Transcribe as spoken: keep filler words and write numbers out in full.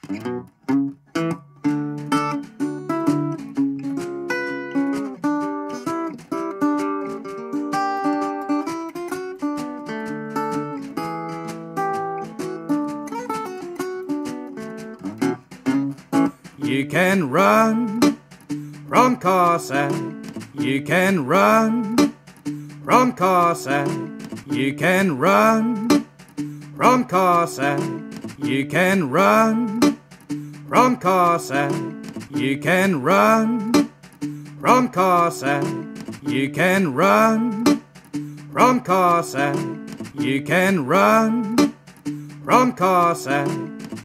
You can run from Cossack, you can run from Cossack, you can run from Cossack, you can run from Cossack, you can run from Cossack, you can run from Cossack, you can run from Cossack.